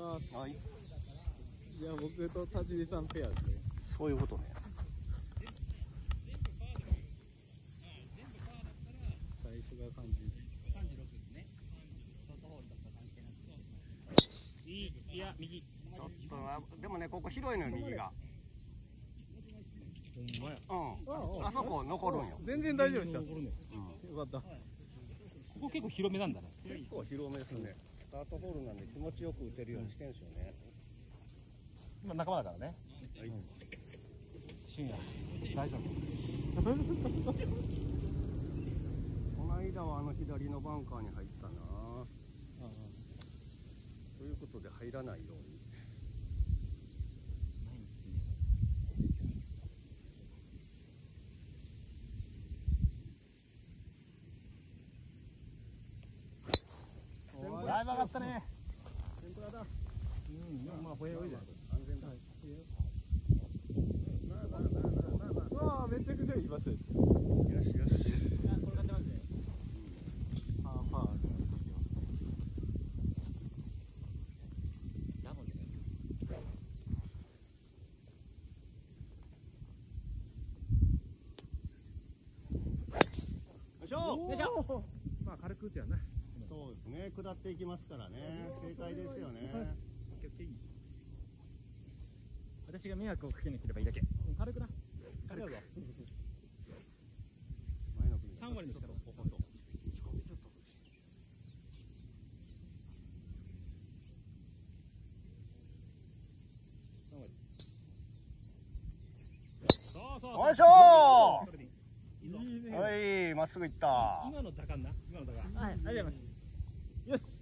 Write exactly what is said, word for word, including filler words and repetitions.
ます。 はい。 じゃあ僕と田尻さんペアですね。 そういうことね。 最初が感じ。 さんじゅうろくですね。ショートホールだったら関係なく。いい、いや、右。ちょっと、でもね、ここ広いのよ、右が。 ほんまや。 うん。あそこ残るんよ。 全然大丈夫でした。うん。よかった。 ここ結構広めなんだね。 結構広めですね。スタートホールなんで気持ちよく打てるようにしてるんですよね。 今仲間だからね。 はい。 深夜。大丈夫。 この間はあの左のバンカーに入ったな。ということで入らないように。 だいぶ上がったね。 天ぷらだ。うん、まあ、ほやほやじゃん。 安全だ。 うわあ、めちゃくちゃいい場所です。 よしよし。 転がってますね。 パーパー。 ラボですね。 よいしょ。 よいしょ。 まあ、軽く打つやな。 そうですね。下っていきますからね。正解ですよね。 私が迷惑をかけなければいいだけ。軽くな。軽く。 前の組。 三割にしたら。 よいしょー。はい、まっすぐ行った。 今の打感な。今の打感。はい、ありがとうございます。よし。